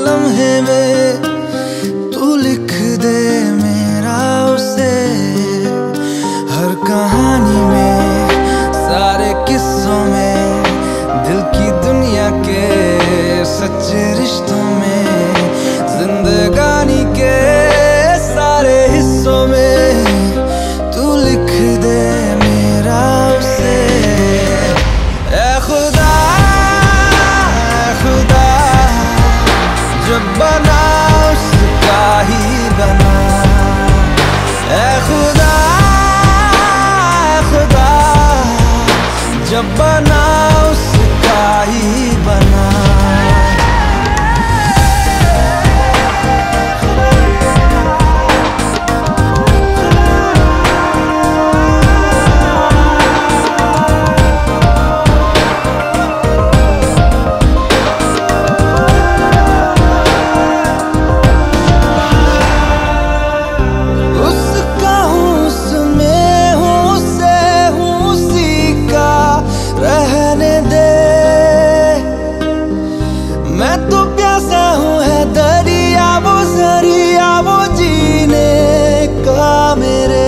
लम्हे में तू लिख दे मेरा उसे, हर कहानी में सारे किस्सों में दिल की दुनिया के सच्चे रिश्तों में जिंदगानी के सारे हिस्सों में तू लिख दे मेरा उसे। ऐ खुदा जब बना उसका ही बना, ऐ खुदा जब बना उसका ही बना। मैं तो प्यासा हूँ है दरिया वो जरिया वो जीने का मेरे,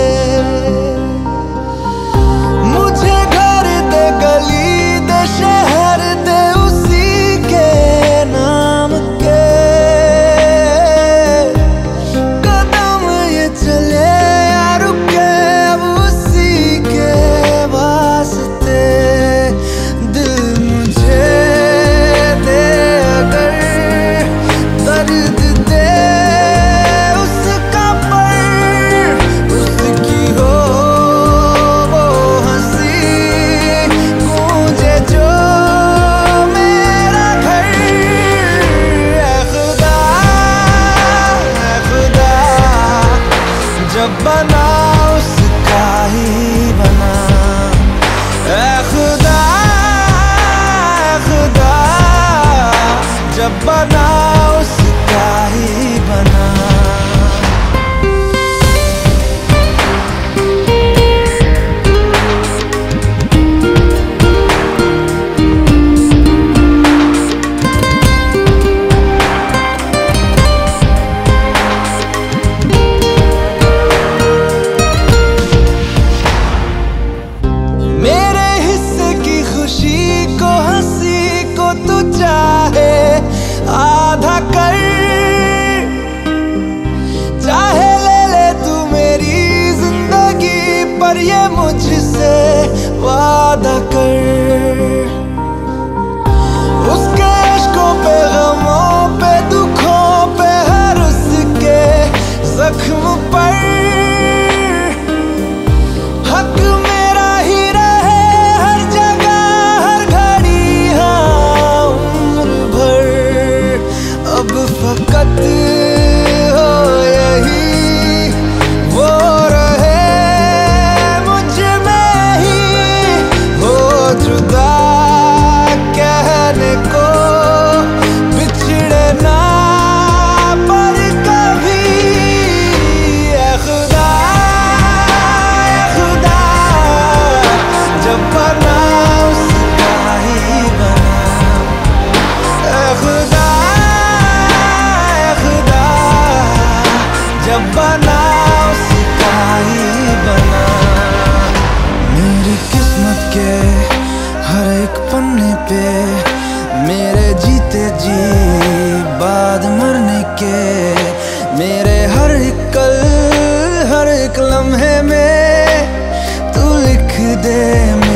मुझे घर दे गली दे शहर दे उसी के नाम के, कदम ये चले या रुके अब उसी के वास्ते। दिल मुझे जब बना उसका ही बना, ऐ खुदा जब बना उसका ही बना। आधा कर चाहे ले ले तू मेरी जिंदगी, पर ये मुझसे वादा कर। उसके इश्कों पे गमों पे दुखों पे हर उसके जख्म पर हक मेरा ही रहे हर जगह हर घड़ी, हाँ उम्र भर। अब फकत हो यही वो रहे मुझ में ही, हो जुदा कहने को बिछड़े ना पर कभी। ऐ खुदा जब बना उसका ही बना, ऐ खुदा जब बना उसका ही बना। मेरी किस्मत के हर एक पन्ने पे मेरे जीते जी बाद मरने के, मेरे हर एक कल हर एक लम्हे में तू लिख दे